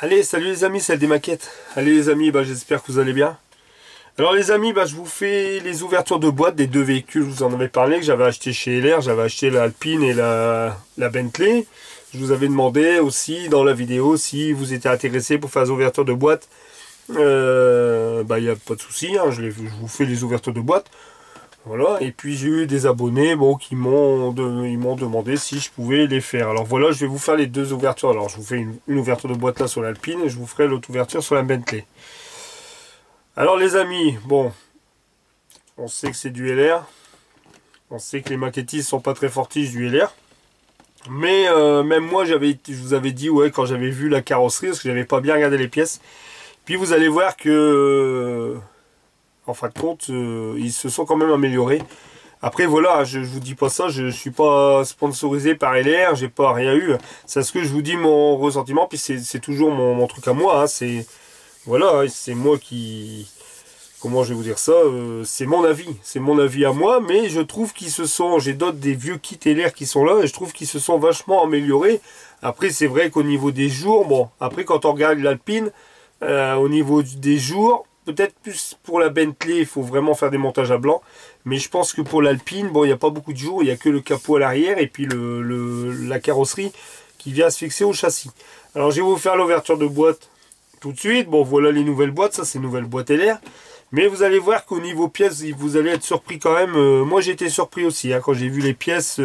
Allez, salut les amis, c'est des maquettes. Allez les amis, j'espère que vous allez bien. Alors les amis, je vous fais les ouvertures de boîte des deux véhicules, je vous en avais parlé, que j'avais acheté chez LR. J'avais acheté l'Alpine et la Bentley. Je vous avais demandé aussi dans la vidéo si vous étiez intéressé pour faire les ouvertures de boîte. Il n'y a pas de souci, hein, je vous fais les ouvertures de boîte. Voilà, et puis j'ai eu des abonnés qui m'ont demandé si je pouvais les faire. Alors voilà, je vais vous faire les deux ouvertures. Alors je vous fais une ouverture de boîte là sur l'Alpine et je vous ferai l'autre ouverture sur la Bentley. Alors les amis, on sait que c'est du LR. On sait que les maquettistes sont pas très fortiches du LR. Mais même moi, je vous avais dit, ouais, quand j'avais vu la carrosserie, parce que j'avais pas bien regardé les pièces. Puis vous allez voir que... en fin de compte, ils se sont quand même améliorés. Après voilà, je vous dis pas ça, je suis pas sponsorisé par LR, j'ai pas rien eu. C'est ce que je vous dis mon ressentiment, puis c'est toujours mon truc à moi. Hein, voilà, c'est moi qui... Comment je vais vous dire ça, c'est mon avis à moi, mais je trouve qu'ils se sont... J'ai d'autres des vieux kits LR qui sont là, et je trouve qu'ils se sont vachement améliorés. Après c'est vrai qu'au niveau des jours, après quand on regarde l'Alpine, au niveau des jours... Peut-être plus pour la Bentley, il faut vraiment faire des montages à blanc. Mais je pense que pour l'Alpine, il n'y a pas beaucoup de jours. Il n'y a que le capot à l'arrière et puis la carrosserie qui vient se fixer au châssis. Alors je vais vous faire l'ouverture de boîte tout de suite. Bon, voilà les nouvelles boîtes. Ça, c'est une nouvelle boîte LR. Mais vous allez voir qu'au niveau pièces, vous allez être surpris quand même. Moi, j'ai été surpris aussi. Hein, quand j'ai vu les pièces,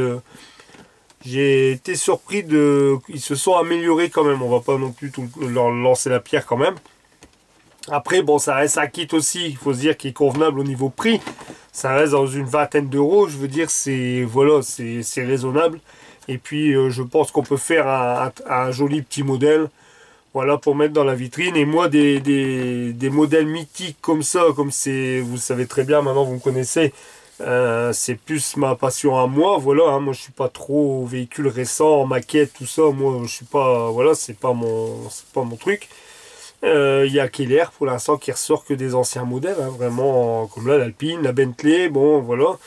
j'ai été surpris de... Ils se sont améliorés quand même. On va pas non plus leur lancer la pierre quand même. Après, ça reste un kit aussi, il faut se dire, qui est convenable au niveau prix. Ça reste dans une vingtaine d'euros, je veux dire, c'est raisonnable. Et puis, je pense qu'on peut faire un joli petit modèle, voilà, pour mettre dans la vitrine. Et moi, des modèles mythiques comme ça, vous savez très bien, maintenant vous me connaissez, c'est plus ma passion à moi, voilà. Hein, moi, je suis pas trop véhicule récent, maquette, tout ça. Moi, je suis pas, voilà, c'est pas mon truc. Il y a Keller pour l'instant qui ressort que des anciens modèles, hein, vraiment comme là l'Alpine, la Bentley, voilà.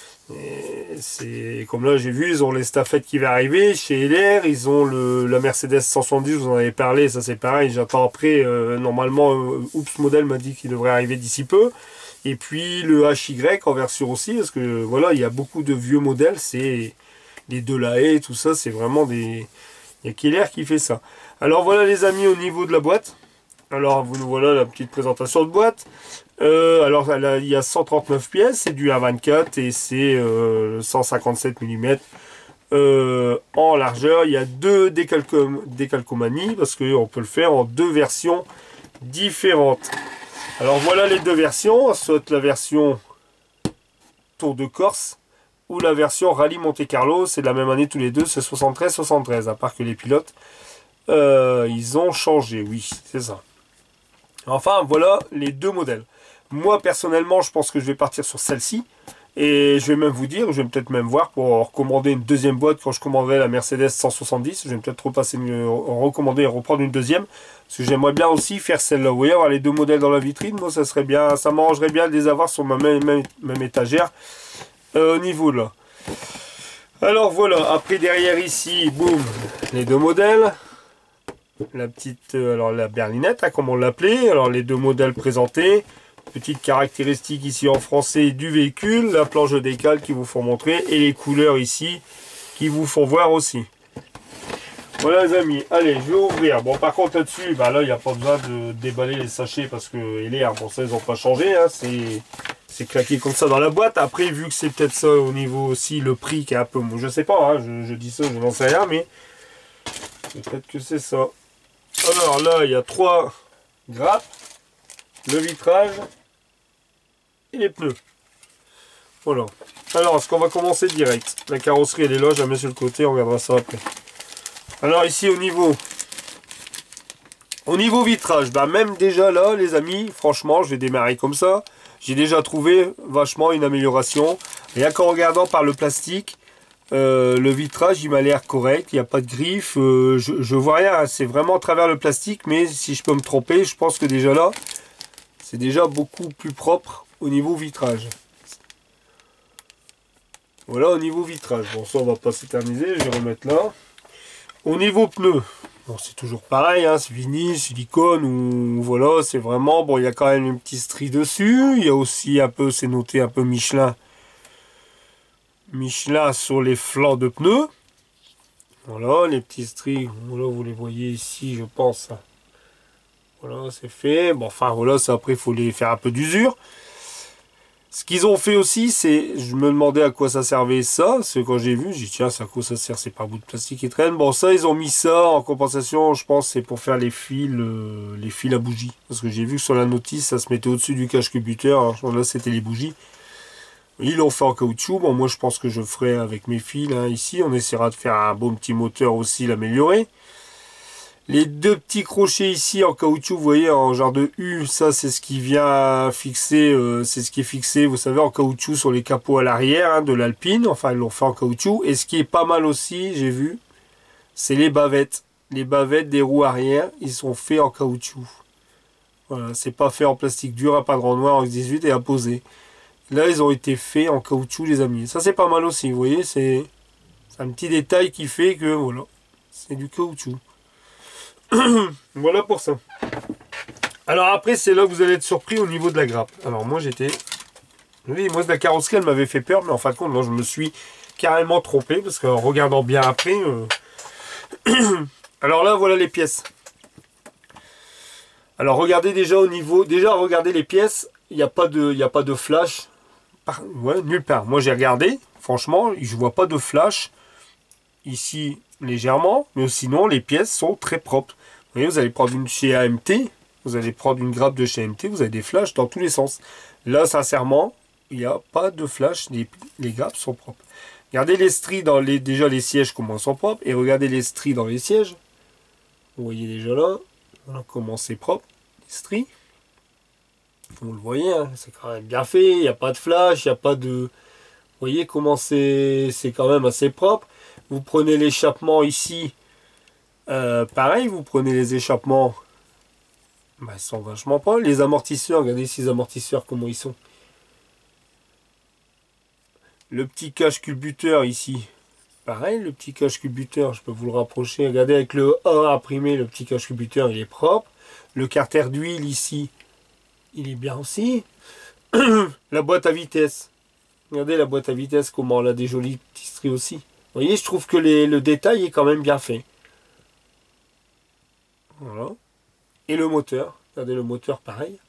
C'est comme là j'ai vu, ils ont les Staffettes qui va arriver chez LR, ils ont la Mercedes 170, vous en avez parlé, ça c'est pareil, j'attends après, normalement Oops Model m'a dit qu'il devrait arriver d'ici peu. Et puis le HY en version aussi, parce que voilà, il y a beaucoup de vieux modèles, c'est les Delahaye, tout ça, c'est vraiment des... Il y a Keller qui fait ça. Alors voilà les amis, au niveau de la boîte. Alors voilà la petite présentation de boîte. Alors il y a 139 pièces, c'est du A24 et c'est 157 mm en largeur. Il y a deux décalcomanies parce qu'on peut le faire en deux versions différentes. Alors voilà les deux versions, soit la version Tour de Corse ou la version Rallye Monte Carlo. C'est de la même année tous les deux, c'est 73-73, à part que les pilotes ils ont changé, oui, c'est ça. Enfin, voilà les deux modèles. Moi, personnellement, je pense que je vais partir sur celle-ci. Et je vais même vous dire, je vais peut-être même voir pour recommander une deuxième boîte quand je commanderai la Mercedes 170. Je vais peut-être recommander et reprendre une deuxième. Parce que j'aimerais bien aussi faire celle-là. Vous voyez, avoir les deux modèles dans la vitrine. Moi, ça serait bien, ça m'arrangerait bien de les avoir sur ma même étagère. Au niveau là. Alors voilà, après derrière ici, boum, les deux modèles. La petite, alors la berlinette, hein, comme on l'appelait. Alors les deux modèles présentés. Petite caractéristique ici en français du véhicule. La planche de décale qui vous font montrer. Et les couleurs ici qui vous font voir aussi. Voilà les amis. Allez, je vais ouvrir. Bon, par contre là-dessus, là, il n'y a pas besoin de déballer les sachets parce que les airs, ça, ils n'ont pas changé. Hein, c'est claqué comme ça dans la boîte. Après, vu que c'est peut-être ça au niveau aussi, le prix qui est un peu... Je sais pas, hein, je dis ça, je n'en sais rien, mais peut-être que c'est ça. Alors là, il y a 3 grappes, le vitrage et les pneus. Voilà. Alors, est-ce qu'on va commencer direct? La carrosserie, elle est là, je la mets sur le côté, on regardera ça après. Alors ici, au niveau vitrage, même déjà là, les amis, franchement, je vais démarrer comme ça. J'ai déjà trouvé vachement une amélioration. Rien qu'en regardant par le plastique, le vitrage il m'a l'air correct, il n'y a pas de griffe, je vois rien, hein, c'est vraiment à travers le plastique, mais si je peux me tromper, je pense que déjà là, c'est déjà beaucoup plus propre au niveau vitrage. Voilà au niveau vitrage, bon ça on va pas s'éterniser, je vais remettre là. Au niveau pneus, Bon, c'est toujours pareil, hein, c'est vinyle, silicone, ou voilà, c'est vraiment, bon, il y a quand même une petite strie dessus, il y a aussi un peu, c'est noté un peu Michelin, Michelin sur les flancs de pneus, voilà, les petits stries, voilà, vous les voyez ici, je pense, voilà, c'est fait, bon, enfin, voilà, ça, après, il faut les faire un peu d'usure. Ce qu'ils ont fait aussi, c'est, je me demandais à quoi ça servait ça, c'est quand j'ai vu, j'ai dit tiens, c'est à quoi ça sert, c'est pas un bout de plastique qui traîne. Bon, ça, ils ont mis ça en compensation, je pense, c'est pour faire les fils à bougies. Parce que j'ai vu que sur la notice, ça se mettait au-dessus du cache-cubiteur, alors là, c'était les bougies. Ils l'ont fait en caoutchouc, bon, moi, je pense que je ferai avec mes fils, hein, ici, on essaiera de faire un beau petit moteur aussi, l'améliorer. Les deux petits crochets ici en caoutchouc, vous voyez, en genre de U, ça c'est ce qui vient fixer, c'est ce qui est fixé, vous savez, en caoutchouc sur les capots à l'arrière hein, de l'Alpine. Enfin, ils l'ont fait en caoutchouc. Et ce qui est pas mal aussi, j'ai vu, c'est les bavettes. Les bavettes des roues arrière, ils sont faits en caoutchouc. Voilà, c'est pas fait en plastique dur, à padron noir en X18 et à poser. Là, ils ont été faits en caoutchouc, les amis. Ça, c'est pas mal aussi, vous voyez, c'est un petit détail qui fait que, voilà, c'est du caoutchouc. Voilà pour ça. Alors après, c'est là que vous allez être surpris au niveau de la grappe. Alors moi, j'étais... Oui, moi, la carrosserie, elle m'avait fait peur, mais en fin de compte, moi, je me suis carrément trompé, parce qu'en regardant bien après... Alors là, voilà les pièces. Alors regardez déjà au niveau... Déjà, regardez les pièces, il n'y a pas de flash. Ouais, nulle part. Moi, j'ai regardé, franchement, je vois pas de flash. Ici, légèrement, mais sinon, les pièces sont très propres. Vous voyez, vous allez prendre une chez AMT, vous allez prendre une grappe de chez AMT, vous avez des flashs dans tous les sens. Là, sincèrement, il n'y a pas de flash, les grappes sont propres. Regardez les stries dans déjà les sièges, comment ils sont propres, et regardez les stries dans les sièges. Vous voyez déjà là, voilà comment c'est propre, les stries. Vous le voyez, hein, c'est quand même bien fait, il n'y a pas de flash, il n'y a pas de... Vous voyez comment c'est quand même assez propre. Vous prenez l'échappement ici, pareil, vous prenez les échappements, bah, ils sont vachement propres. Les amortisseurs, regardez ces amortisseurs, comment ils sont. Le petit cache-culbuteur ici, pareil, le petit cache-culbuteur, je peux vous le rapprocher. Regardez avec le A imprimé, le petit cache-culbuteur, il est propre. Le carter d'huile ici, il est bien aussi. La boîte à vitesse, regardez la boîte à vitesse, comment elle a des jolis petits stries aussi. Vous voyez, je trouve que le détail est quand même bien fait. Voilà. Et le moteur. Regardez le moteur pareil.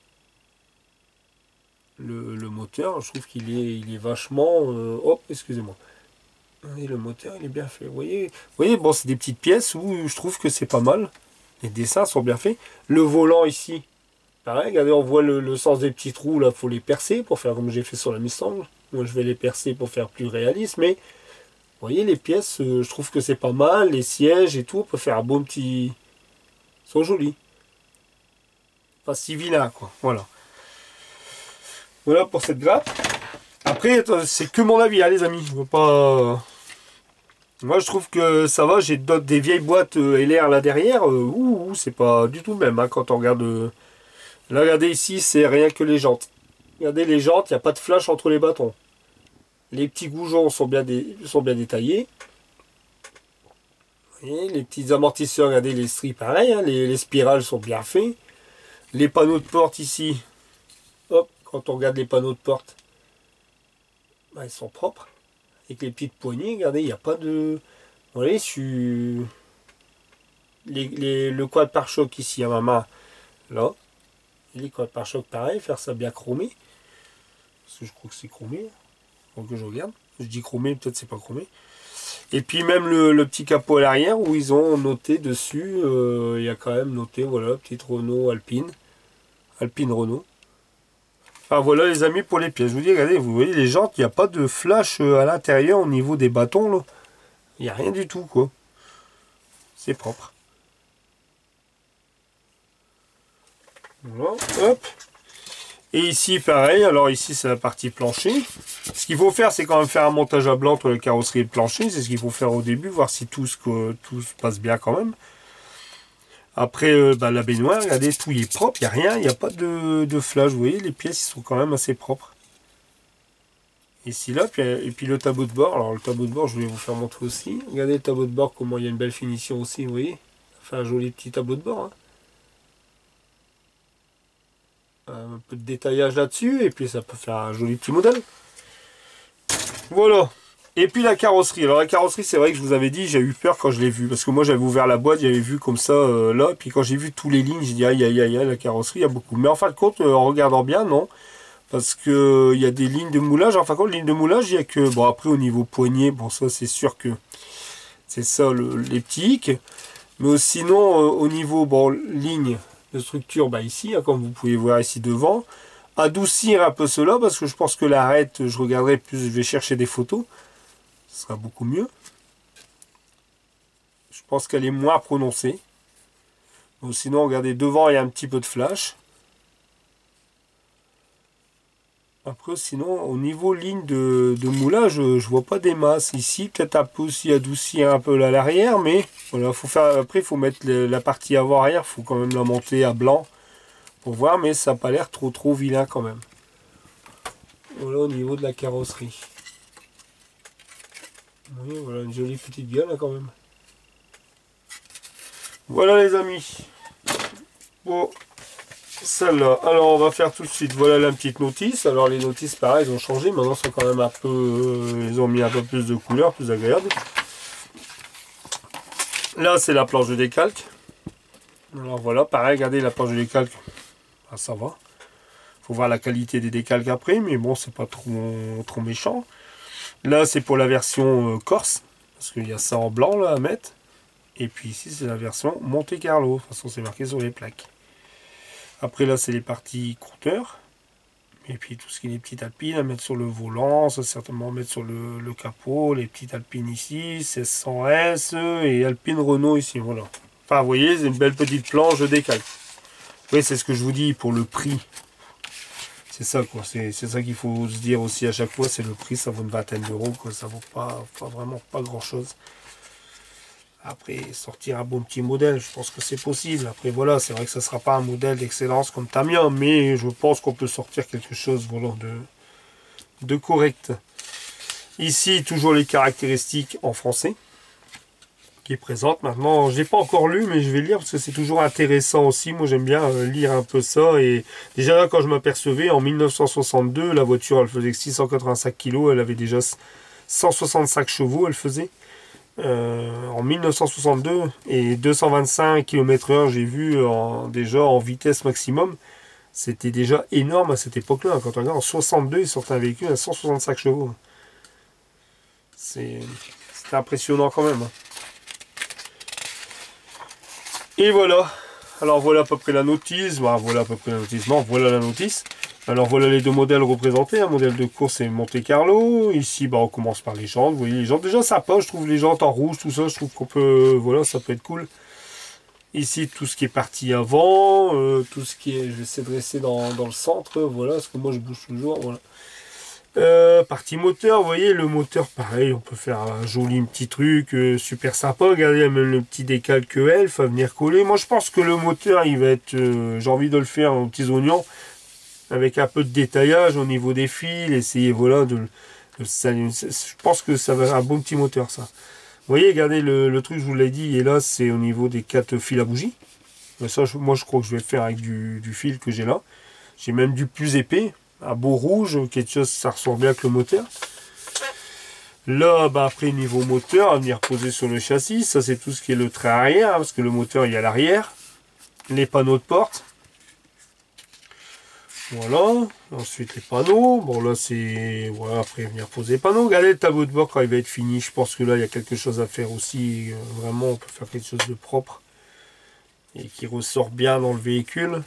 Le moteur, je trouve qu'il est vachement... Oh, excusez-moi. Et le moteur, il est bien fait. Vous voyez bon, c'est des petites pièces où je trouve que c'est pas mal. Les dessins sont bien faits. Le volant ici, pareil. Regardez, on voit le sens des petits trous. Là, il faut les percer pour faire comme j'ai fait sur la Mustang. Moi, je vais les percer pour faire plus réaliste, mais... Vous voyez, les pièces, je trouve que c'est pas mal. Les sièges et tout, on peut faire un bon petit... Ils sont jolis. Pas si vilain, quoi. Voilà. Voilà pour cette grappe. Après, c'est que mon avis, hein, les amis. Je veux pas... Moi, je trouve que ça va. J'ai des vieilles boîtes LR là derrière. C'est pas du tout le même, hein, quand on regarde... Là, regardez ici, c'est rien que les jantes. Regardez les jantes, il n'y a pas de flash entre les bâtons. Les petits goujons sont bien détaillés. Vous voyez, les petits amortisseurs, regardez les stries, pareil. Hein, les spirales sont bien faits. Les panneaux de porte ici, hop, quand on regarde les panneaux de porte, bah, ils sont propres. Avec les petites poignées, regardez, il n'y a pas de... Vous voyez, le quad pare-choc ici à ma main, là. Et les quad pare-choc, pareil, faire ça bien chromé. Parce que je crois que c'est chromé. Faut que je regarde. Je dis chromé, peut-être c'est pas chromé. Et puis même le petit capot à l'arrière où ils ont noté dessus, il y a quand même noté, voilà, petite Renault Alpine. Alpine Renault. Enfin voilà les amis pour les pièces. Je vous dis, regardez, vous voyez les jantes, il n'y a pas de flash à l'intérieur au niveau des bâtons. Là. Il n'y a rien du tout quoi. C'est propre. Voilà, hop. Et ici pareil, alors ici c'est la partie plancher. Ce qu'il faut faire, c'est quand même faire un montage à blanc entre la carrosserie et le plancher. C'est ce qu'il faut faire au début, voir si tout se passe bien quand même. Après la baignoire, regardez, tout est propre, il n'y a rien, il n'y a pas de flash. Vous voyez, les pièces ils sont quand même assez propres. Ici là, et puis le tableau de bord. Alors le tableau de bord, je voulais vous faire montrer aussi. Regardez le tableau de bord, comment il y a une belle finition aussi, vous voyez. fait un joli petit tableau de bord. Hein. Un peu de détaillage là-dessus, et puis ça peut faire un joli petit modèle. Voilà. Et puis la carrosserie. Alors la carrosserie, c'est vrai que je vous avais dit, j'ai eu peur quand je l'ai vu. Parce que moi j'avais ouvert la boîte, j'avais vu comme ça là. Puis quand j'ai vu tous les lignes, j'ai dit aïe aïe aïe aïe, la carrosserie, il y a beaucoup. Mais en fin de compte, en regardant bien, non. Parce que il y a des lignes de moulage. En fin de compte, ligne de moulage, il y a que. Bon, après au niveau poignet, bon, ça c'est sûr que c'est ça les petits hicks. Mais sinon, au niveau, bon, ligne de structure, bah ici, hein, comme vous pouvez voir ici devant. Adoucir un peu cela, parce que je pense que l'arête, je regarderai plus, je vais chercher des photos. Ce sera beaucoup mieux. Je pense qu'elle est moins prononcée. Bon, sinon, regardez, devant, il y a un petit peu de flash. Après, sinon, au niveau ligne de moulage, je vois pas des masses. Ici, peut-être un peu aussi adoucir un peu là, à l'arrière, mais voilà, faut faire. Après, il faut mettre la partie avant-arrière, il faut quand même la monter à blanc pour voir, mais ça n'a pas l'air trop vilain quand même. Voilà au niveau de la carrosserie. Oui, voilà une jolie petite gueule hein, quand même. Voilà les amis. Bon, celle-là. Alors on va faire tout de suite. Voilà la petite notice. Alors les notices pareil, ils ont changé. Maintenant sont quand même un peu. Ils ont mis un peu plus de couleurs, plus agréable. Là c'est la planche de décalque. Alors voilà, pareil, regardez la planche de décalque. Ah, ça va. Faut voir la qualité des décalques après, mais bon, c'est pas trop méchant. Là c'est pour la version Corse. Parce qu'il y a ça en blanc là à mettre. Et puis ici, c'est la version Monte Carlo. De toute façon, c'est marqué sur les plaques. Après, là, c'est les parties courteurs. Et puis, tout ce qui est les petites alpines à mettre sur le volant. Ça, certainement mettre sur le capot. Les petites alpines ici. 1600S et alpine Renault ici. Voilà. Enfin, vous voyez, c'est une belle petite planche de décalque. Oui, c'est ce que je vous dis pour le prix. C'est ça, quoi. C'est ça qu'il faut se dire aussi à chaque fois. C'est le prix. Ça vaut une vingtaine d'euros, quoi. Ça vaut pas vraiment pas grand-chose. Après, sortir un bon petit modèle, je pense que c'est possible. Après, voilà, c'est vrai que ça ne sera pas un modèle d'excellence comme Tamiya, mais je pense qu'on peut sortir quelque chose voilà, de correct. Ici, toujours les caractéristiques en français qui présentent. Maintenant, je n'ai pas encore lu, mais je vais lire parce que c'est toujours intéressant aussi. Moi, j'aime bien lire un peu ça. Et déjà là, quand je m'apercevais, en 1962, la voiture, elle faisait 685 kg. Elle avait déjà 165 chevaux, elle faisait. En 1962 et 225 km/h j'ai vu déjà en vitesse maximum, c'était déjà énorme à cette époque là. Quand on regarde en 62 ils sortent un véhicule à 165 chevaux, c'était impressionnant quand même. Et voilà, alors voilà à peu près la notice. Bah, voilà à peu près la notice, non voilà la notice. Alors voilà les deux modèles représentés, un modèle de course et Monte Carlo. Ici, bah, on commence par les jantes. Vous voyez les jantes, déjà sympa, je trouve les jantes en rouge, tout ça, je trouve qu'on peut, voilà, ça peut être cool. Ici, tout ce qui est parti avant, tout ce qui est, je vais essayer de rester dans le centre, voilà, parce que moi je bouge toujours, voilà. Partie moteur, vous voyez, le moteur, pareil, on peut faire un joli petit truc, super sympa. Regardez, même le petit décalque Elf à venir coller. Moi, je pense que le moteur, il va être, j'ai envie de le faire en petits oignons. Avec un peu de détaillage au niveau des fils, essayer voilà je pense que ça va être un bon petit moteur ça. Vous voyez, regardez le truc, je vous l'ai dit, et là c'est au niveau des 4 fils à bougie. Mais ça, moi je crois que je vais le faire avec du fil que j'ai là. J'ai même du plus épais, un beau rouge, quelque chose, ça ressort bien avec le moteur. Là, bah, après niveau moteur, à venir poser sur le châssis, ça c'est tout ce qui est le train arrière, hein, parce que le moteur il est à l'arrière. Les panneaux de porte. Voilà, ensuite les panneaux, bon là c'est, voilà, après venir poser les panneaux, regardez le tableau de bord quand il va être fini, je pense que là il y a quelque chose à faire aussi, vraiment on peut faire quelque chose de propre, et qui ressort bien dans le véhicule.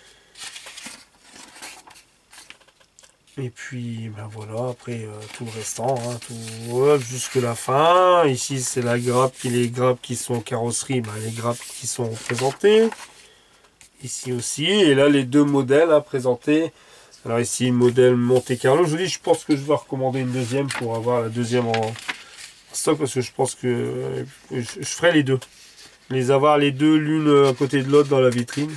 Et puis ben voilà, après tout le restant, hein, tout jusque la fin, ici c'est la grappe, et les grappes qui sont en carrosserie, ben, les grappes qui sont représentées. Ici aussi, et là les deux modèles à présenter. Alors ici modèle Monte Carlo, je vous dis, je pense que je vais recommander une deuxième pour avoir la deuxième en stock, parce que je pense que je ferai les deux, avoir les deux l'une à côté de l'autre dans la vitrine.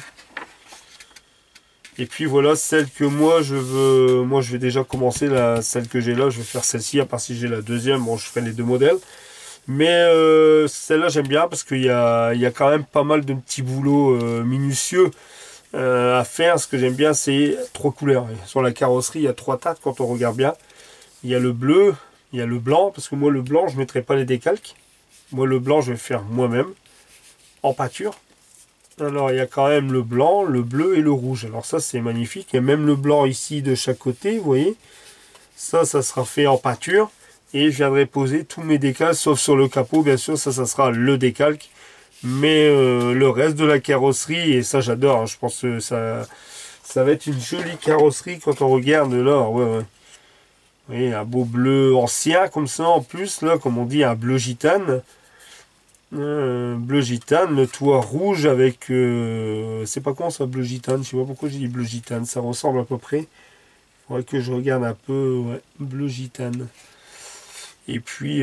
Et puis voilà celle que moi je vais déjà commencer, celle que j'ai là, je vais faire celle-ci, à part si j'ai la deuxième, bon je ferai les deux modèles. Mais celle-là j'aime bien parce qu'il y a quand même pas mal de petits boulots minutieux à faire. Ce que j'aime bien, c'est 3 couleurs. Sur la carrosserie, il y a 3 tas quand on regarde bien. Il y a le bleu, il y a le blanc, parce que moi le blanc, je ne mettrai pas les décalques. Moi le blanc, je vais faire moi-même, en pâture. Alors il y a quand même le blanc, le bleu et le rouge. Alors ça c'est magnifique. Il y a même le blanc ici de chaque côté, vous voyez. Ça sera fait en pâture. Et je viendrai poser tous mes décalques, sauf sur le capot, bien sûr, ça sera le décalque. Mais le reste de la carrosserie, et ça j'adore, hein, je pense que ça va être une jolie carrosserie quand on regarde là. Ouais, ouais. Vous voyez, un beau bleu ancien comme ça en plus, là, comme on dit, un bleu gitane. Bleu gitane, le toit rouge avec... c'est pas con ça, bleu gitane, je sais pas pourquoi j'ai dit bleu gitane, ça ressemble à peu près. Il faudrait que je regarde un peu, ouais, bleu gitane. Et puis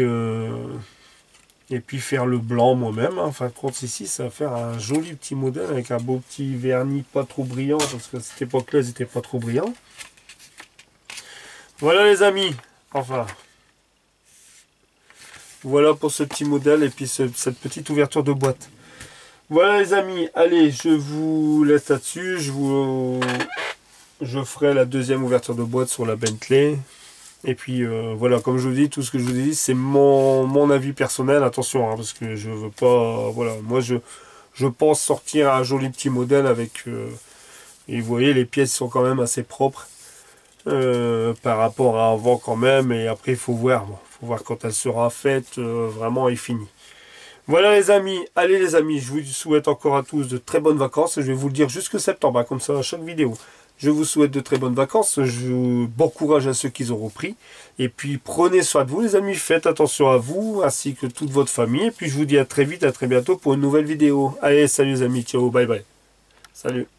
faire le blanc moi-même. Hein. Enfin, compte ici, ça va faire un joli petit modèle avec un beau petit vernis pas trop brillant, parce que à cette époque-là, ils n'étaient pas trop brillants. Voilà les amis, enfin, voilà pour ce petit modèle et puis cette petite ouverture de boîte. Voilà les amis, allez, je vous laisse là-dessus, je ferai la deuxième ouverture de boîte sur la Bentley. Et puis voilà, comme je vous dis, tout ce que je vous dis, c'est mon avis personnel, attention, hein, parce que je veux pas, voilà, moi je pense sortir un joli petit modèle avec, et vous voyez, les pièces sont quand même assez propres. Par rapport à avant quand même, et après il faut voir quand elle sera faite vraiment et finie. Voilà les amis, allez les amis, je vous souhaite encore à tous de très bonnes vacances, je vais vous le dire jusque septembre, hein, comme ça à chaque vidéo. Je vous souhaite de très bonnes vacances, bon courage à ceux qui auront pris, et puis prenez soin de vous les amis, faites attention à vous, ainsi que toute votre famille, et puis je vous dis à très vite, à très bientôt pour une nouvelle vidéo. Allez, salut les amis, ciao, bye bye. Salut.